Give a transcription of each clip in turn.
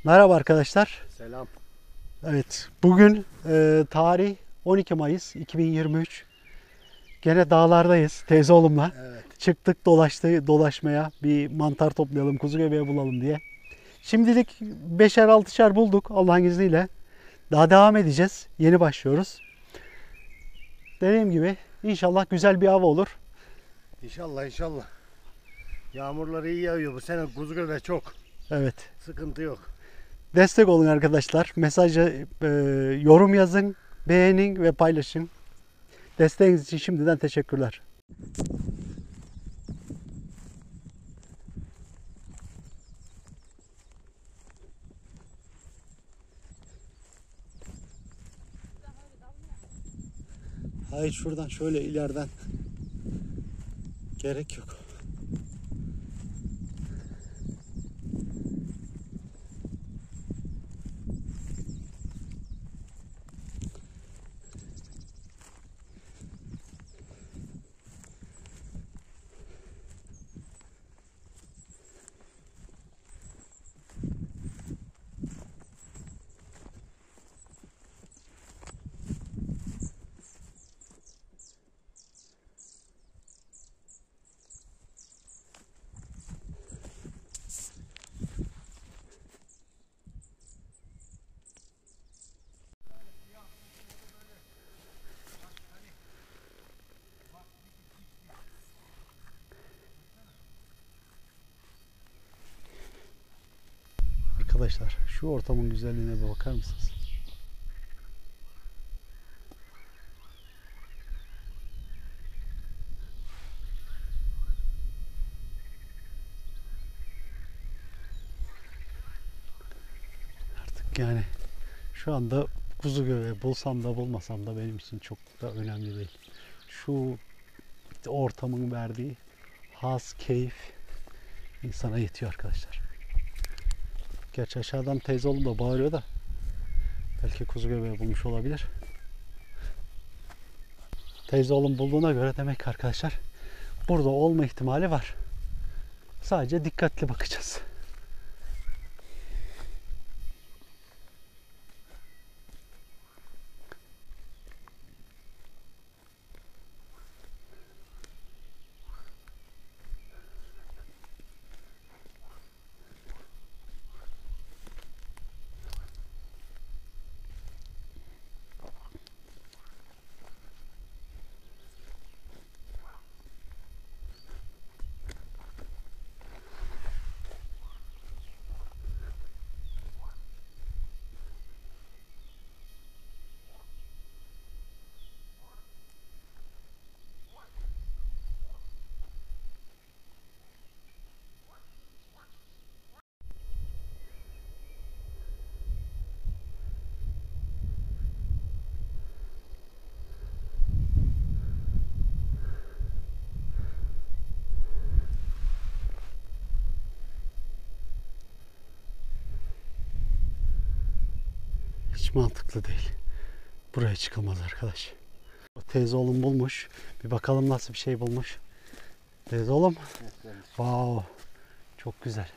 Merhaba arkadaşlar. Selam. Evet, bugün tarih 12 Mayıs 2023. Gene dağlardayız teyze oğlumla. Evet. Çıktık dolaşmaya, bir mantar toplayalım, kuzu göbeği bulalım diye. Şimdilik 5'er 6'şer bulduk Allah'ın izniyle. Daha devam edeceğiz. Yeni başlıyoruz. Dediğim gibi inşallah güzel bir hava olur. İnşallah inşallah. Yağmurlar iyi yağıyor. Bu sene kuzu göbeği çok. Evet. Sıkıntı yok. Destek olun arkadaşlar. Mesajı, yorum yazın, beğenin ve paylaşın. Desteğiniz için şimdiden teşekkürler. Hayır, şuradan şöyle ileriden gerek yok. Arkadaşlar şu ortamın güzelliğine bir bakar mısınız? Artık yani şu anda kuzu göbeği bulsam da bulmasam da benim için çok da önemli değil. Şu ortamın verdiği haz, keyif insana yetiyor arkadaşlar. Gerçi aşağıdan teyze oğlum da bağırıyor da belki kuzu göbeği bulmuş olabilir. Teyze oğlum bulduğuna göre demek ki arkadaşlar burada olma ihtimali var. Sadece dikkatli bakacağız. Hiç mantıklı değil. Buraya çıkılmaz arkadaş. Teyze oğlum bulmuş. Bir bakalım nasıl bir şey bulmuş. Teyze oğlum. Wow. Çok güzel.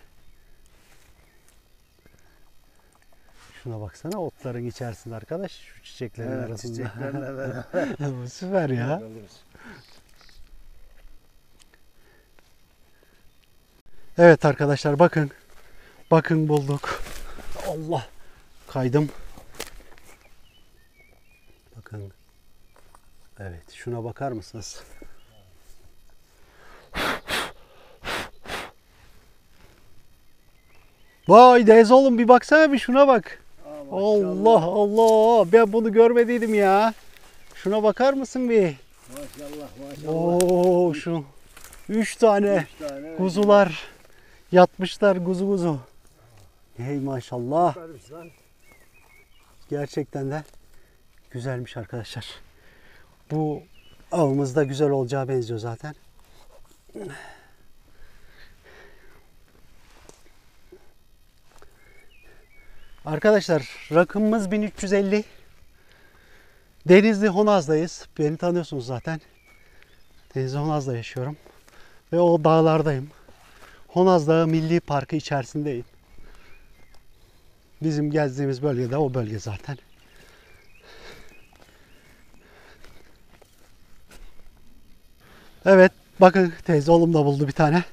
Şuna baksana, otların içerisinde arkadaş. Şu çiçeklerin arasında. Çiçeklerle beraber. Bu süper ya. Evet arkadaşlar, bakın. Bakın bulduk. Allah. Kaydım. Bakın. Evet, şuna bakar mısınız? Vay teyze oğlum, bir baksana, bir şuna bak. Allah Allah, ben bunu görmediydim ya. Şuna bakar mısın bir? Maşallah maşallah. Oo, şu 3 tane kuzular yatmışlar kuzu. Hey maşallah. Gerçekten de güzelmiş arkadaşlar. Bu avımız da güzel olacağı benziyor zaten. Arkadaşlar rakımımız 1350. Denizli Honaz'dayız. Beni tanıyorsunuz zaten. Denizli Honaz'da yaşıyorum. Ve o dağlardayım. Honaz Dağı Milli Parkı içerisindeyim. Bizim gezdiğimiz bölge de o bölge zaten. Evet, bakın teyze oğlum da buldu bir tane.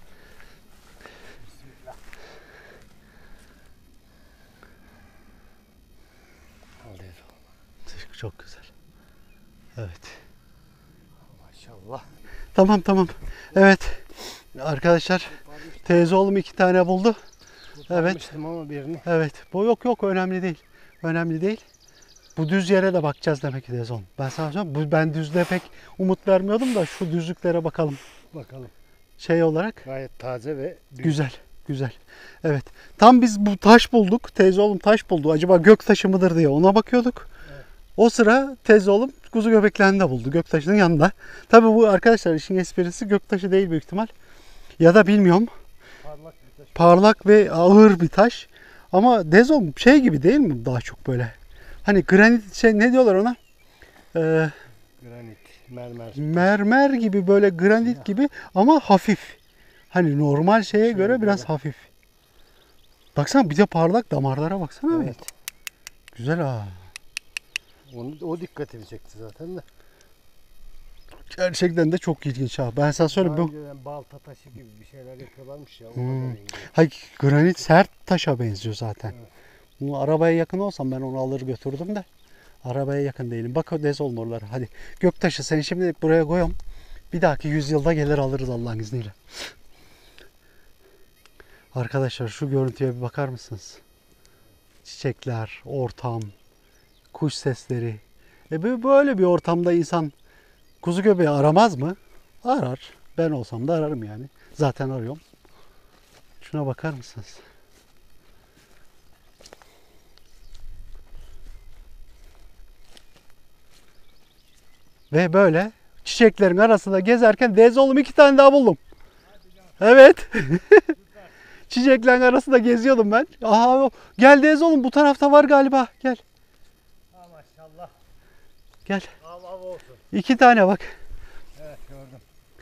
Çok güzel. Evet. Maşallah. Tamam. Evet. Arkadaşlar teyze oğlum 2 tane buldu. Evet. Ama birini. Evet. Bu yok önemli değil. Önemli değil. Bu düz yere de bakacağız demek ki teyze oğlum. Ben sana söyleyeyim. Ben düzde pek umut vermiyordum da şu düzlüklere bakalım. Bakalım. Şey olarak Gayet taze ve düz. güzel. Evet. Tam biz bu taş bulduk. Teyze oğlum taş buldu. Acaba gök taşı mıdır diye ona bakıyorduk. Evet. O sıra teyze oğlum kuzu göbeklerini de buldu. Göktaşının yanında. Tabii bu arkadaşlar işin esprisi göktaşı değil büyük ihtimal. Ya da bilmiyorum. Parlak bir taş. Parlak ve ağır bir taş. Ama dezom şey gibi değil mi daha çok böyle? Hani granit şey ne diyorlar ona? Granit, mermer. Mermer gibi böyle granit gibi ama hafif. Hani normal şeye göre Şöyle biraz böyle. hafif. Baksana bir de parlak damarlara baksana. Evet. Güzel ha. O dikkatimi çekti zaten de. Gerçekten de çok ilginç ha. Ben sana söyleyeyim bu. Önceden balta taşı gibi bir şeyler yapıyorlarmış ya. O Hmm. kadar ilginç. Hayır, granit sert taşa benziyor zaten. Evet. Bunu arabaya yakın olsam ben onu alır götürdüm de. Arabaya yakın değilim. Bak o dez olmaları. Hadi göktaşı seni şimdi buraya koyalım. Bir dahaki yüzyılda gelir alırız Allah'ın izniyle. Arkadaşlar şu görüntüye bir bakar mısınız? Çiçekler, ortam, kuş sesleri. Böyle bir ortamda insan kuzu göbeği aramaz mı? Arar. Ben olsam da ararım yani. Zaten arıyorum. Şuna bakar mısınız? Ve böyle çiçeklerin arasında gezerken dez oğlum 2 tane daha buldum. Evet. Çiçeklerin arasında geziyordum ben. Aha gel dez oğlum bu tarafta var galiba. Gel. Ha maşallah. Gel. Av olsun. 2 tane bak. Evet gördüm.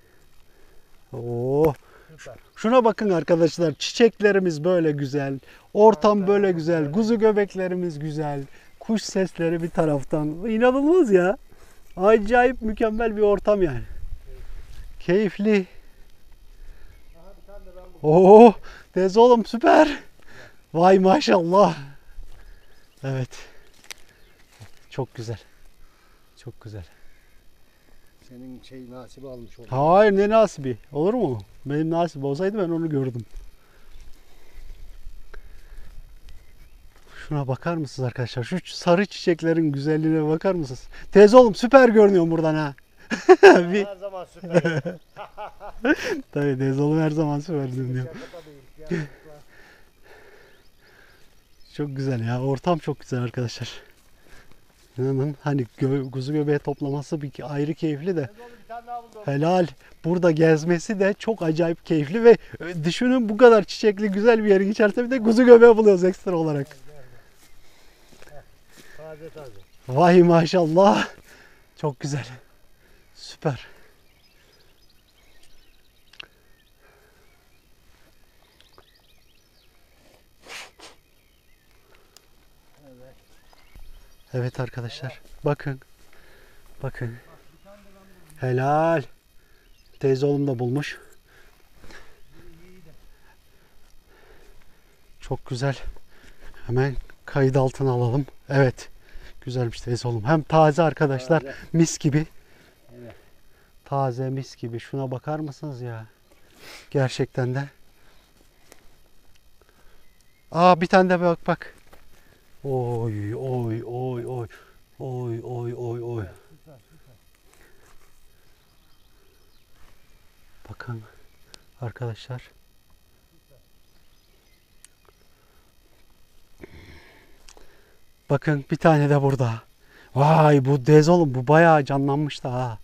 Oo. Süper. Şuna bakın arkadaşlar. Çiçeklerimiz böyle güzel. Ortam böyle güzel. Kuzu göbeklerimiz güzel. Kuş sesleri bir taraftan. İnanılmaz ya. Acayip mükemmel bir ortam yani. Keyifli. Aha bir tane de ben buldum. Oo, teyze oğlum süper. Vay maşallah. Evet. Çok güzel. Çok güzel. Senin şey nasibi almış oldu. Hayır ne nasibi. Olur mu? Benim nasip olsaydı ben onu gördüm. Şuna bakar mısınız arkadaşlar? Şu sarı çiçeklerin güzelliğine bakar mısınız? Teyze oğlum süper görünüyor buradan ha. Bir, Her zaman süper. tabii teyze oğlum her zaman süper görünüyor. Şaka tabii. Gerçekten. Çok güzel ya. Ortam çok güzel arkadaşlar. İnanın hani kuzu göbeği toplaması bir ayrı keyifli de. Ben de bir tane daha buldum. Helal. Burada gezmesi de çok acayip keyifli ve düşünün bu kadar çiçekli güzel bir yerin içerisinde bir de kuzu göbeği buluyoruz ekstra olarak. Taze taze. Vay maşallah. Çok güzel. Süper. Evet. Evet arkadaşlar. Bakın. Bakın. Helal. Teyze oğlum da bulmuş. Çok güzel. Hemen kayıt altına alalım. Evet. Güzelmiş teyze oğlum. Hem taze arkadaşlar. Taze. Mis gibi. Evet. Taze mis gibi. Şuna bakar mısınız ya? Gerçekten de. Aa bir tane de bak bak. Oy oy oy oy. Oy oy oy oy. Süper süper. Bakın arkadaşlar. Bakın bir tane de burada. Vay bu dez oğlum bu bayağı canlanmış da ha.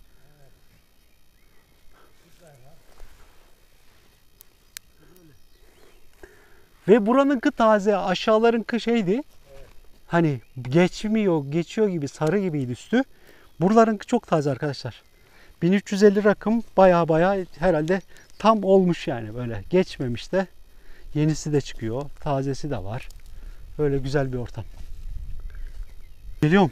Ve buranınki taze, aşağılarınki şeydi. Hani geçiyor gibi sarı gibiydi üstü. Buralarınki çok taze arkadaşlar. 1350 rakım baya herhalde tam olmuş yani böyle geçmemiş de. Yenisi de çıkıyor. Tazesi de var. Öyle güzel bir ortam. Geliyorum.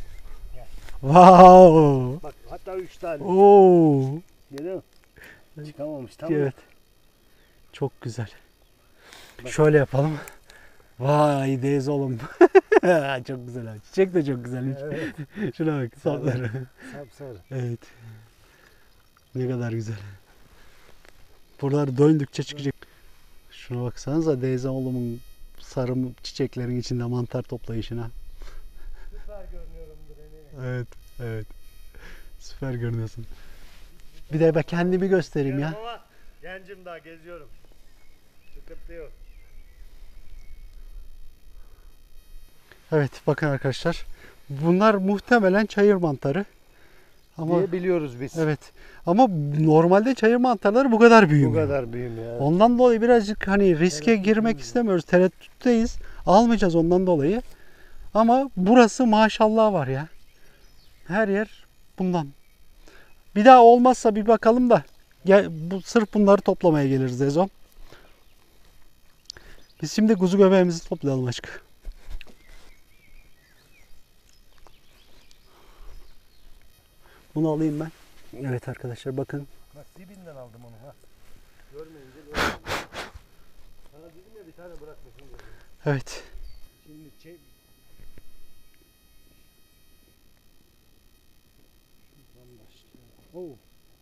Wow. Bak hatta 3 tane. Oo. Geliyor musun? Çıkamamış tamam mı? Evet. Çok güzel. Bak. Şöyle yapalım. Vay Deniz oğlum. Çok güzel abi. Çiçek de çok güzelmiş. Evet. Şuna bak sapları. Sapsarı. Evet. Ne kadar güzel. Buralar döndükçe çıkacak. Şuna baksanıza Deniz oğlumun sarı çiçeklerin içinde mantar toplayışına. Süper görünüyorumdur eminim. Evet. Evet. Süper görünüyorsun. Bir de ben kendimi göstereyim ya. Ama gencim daha geziyorum. Sıkıntı yok. Evet bakın arkadaşlar. Bunlar muhtemelen çayır mantarı. Ama Diye biliyoruz biz. evet. Ama normalde çayır mantarları bu kadar Bu büyümüyor. kadar büyüm ya. Ondan dolayı birazcık hani riske Tereddütümüz girmek var. istemiyoruz. Tereddütteyiz. Almayacağız ondan dolayı. Ama burası maşallah var ya. Her yer bundan. Bir daha olmazsa bir bakalım da. Sırf bunları toplamaya geliriz Ezom. Biz şimdi kuzu göbeğimizi toplayalım aşkım. Bunu alayım ben. Evet arkadaşlar bakın. Bak dibinden aldım onu ha. Görmeyince böyle. Sana dedim ya bir tane bırakmasın diye. Evet. Şimdi çek. Şuradan başlayalım. Oo.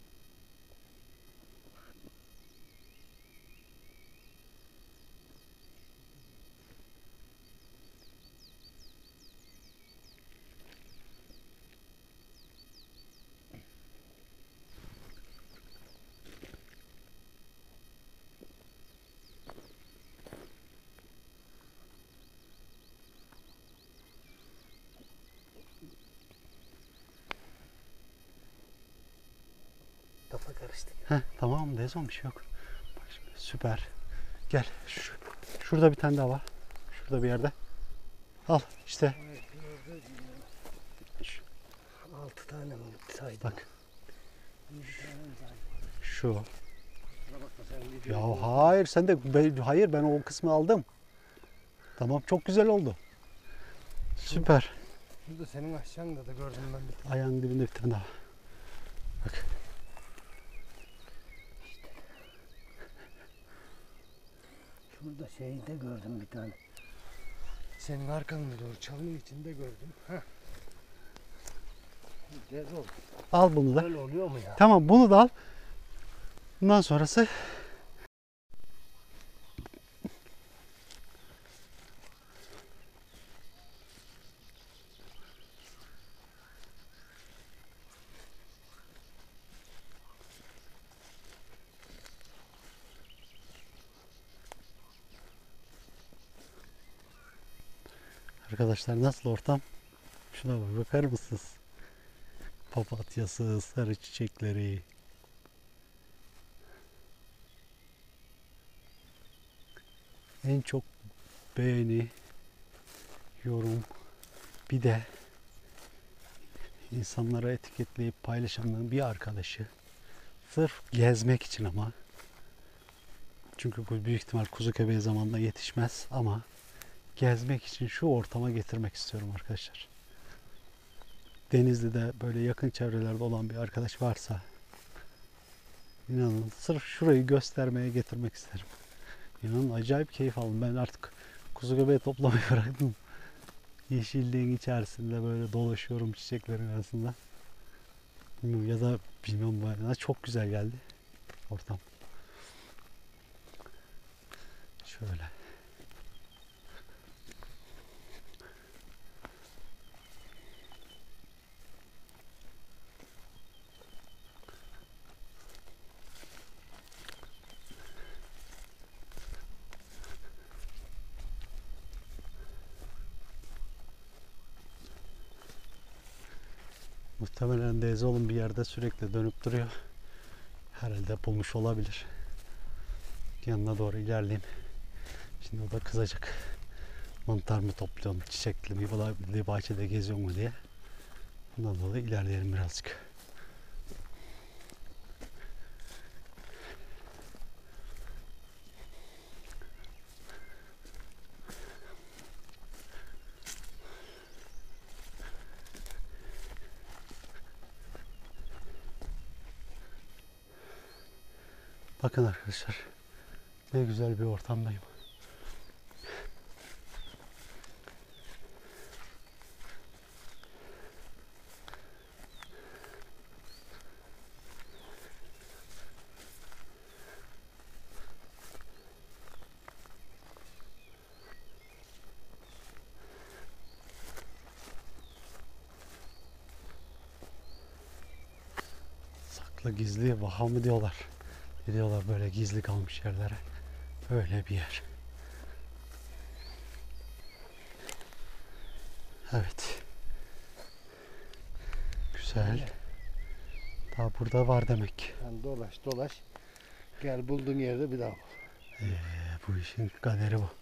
Kafa karıştı. Heh, tamam Dezon bir şey yok. Bak şimdi, süper. Gel. Şurada bir tane daha var. Şurada bir yerde. Al işte. Evet, gördüm. Şu- 6 tane mi saydım? Bak 7 tane mi saydım? şu. Kusura bakma sen videoyu. Ya hayır sen de hayır ben o kısmı aldım. Tamam çok güzel oldu. Süper. Şurada senin aşağında da gördüm ben bir tane. Ayağın dibinde bir tane daha. Bak. Şurada şeyde gördüm bir tane. Senin arkanda doğru çalının içinde gördüm. Heh. Güzel oldu. Al bunu da. Böyle oluyor mu ya? Tamam bunu da al. Bundan sonrası arkadaşlar nasıl ortam? Şuna bakar mısınız? Papatyası, sarı çiçekleri. En çok beğeni, yorum, bir de insanlara etiketleyip paylaşanların bir arkadaşı. Sırf gezmek için ama. Çünkü bu büyük ihtimal kuzu köpeği zamanında yetişmez ama gezmek için şu ortama getirmek istiyorum arkadaşlar. Denizli'de böyle yakın çevrelerde olan bir arkadaş varsa inanın sırf şurayı göstermeye getirmek isterim. İnanın acayip keyif aldım. Ben artık kuzu göbeği toplamayı bıraktım. Yeşilliğin içerisinde böyle dolaşıyorum çiçeklerin arasında. Bilmiyorum, ya da bilmiyorum bana çok güzel geldi ortam. Şöyle. Muhtemelen Dezol'un bir yerde sürekli dönüp duruyor. Herhalde bulmuş olabilir. Yanına doğru ilerleyeyim. Şimdi o da kızacak. Mantar mı topluyorum, çiçekli mi, bir bahçede geziyor mu diye. Bundan dolayı ilerleyelim birazcık. Bakın arkadaşlar. Ne güzel bir ortamdayım. Saklı gizli vaha mı diyorlar. Ne diyorlar böyle gizli kalmış yerlere. Öyle bir yer. Evet. Güzel. Daha burada var demek. Sen dolaş dolaş. Gel bulduğun yerde bir daha bul. Bu işin kaderi bu.